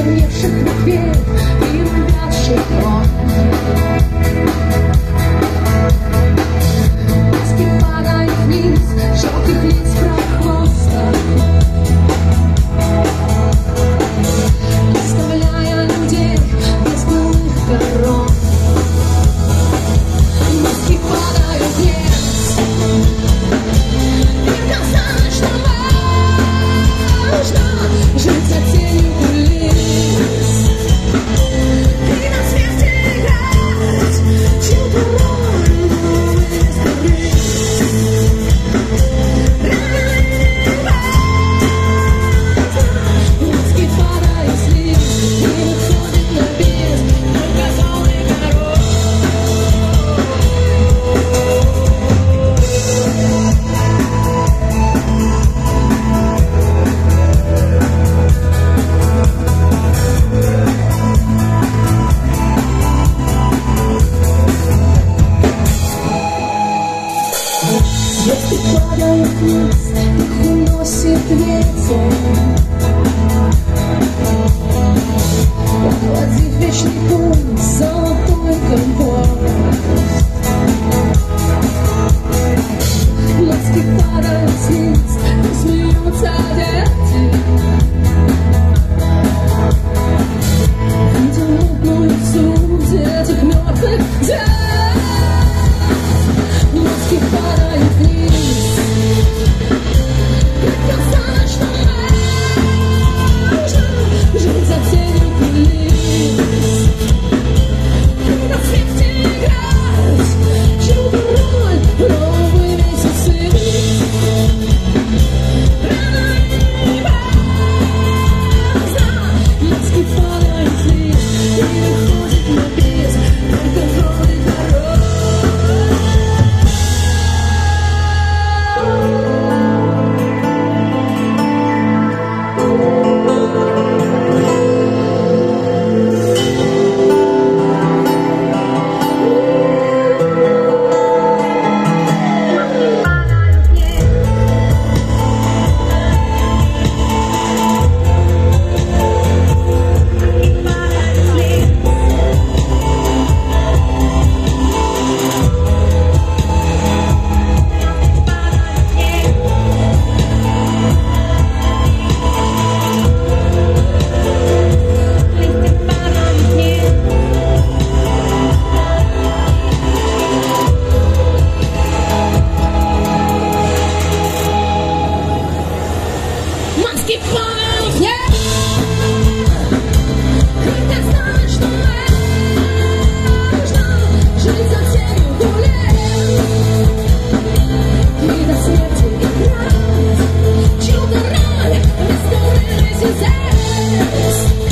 почерневших ветвей и увядших крон. Маски падают вниз, желтых лиц прохвоста, оставляя людей без былых корон. Маски падают вниз, и казалось, что важно жить за тенью кулис и на свете играть чью-то роль, новые скрыть. Маски падают вниз и выходит на берег только голый король. Звезды падают вниз, их уносит ветер, охладив вечный путь, золотой компас. Маски падают вниз, и смеются дети, видя мутную суть этих мертвых дев. Маски падают вниз, и казалось, что важно жить за тенью кулис и на свете играть чью-то роль, новые месяцы. Рано или поздно маски падают вниз и выходит на берег только голый король. Маски падают вниз, когда знаешь, что важно жить за тенью кулис и до смерти играть чью-то роль, рискованный здесь.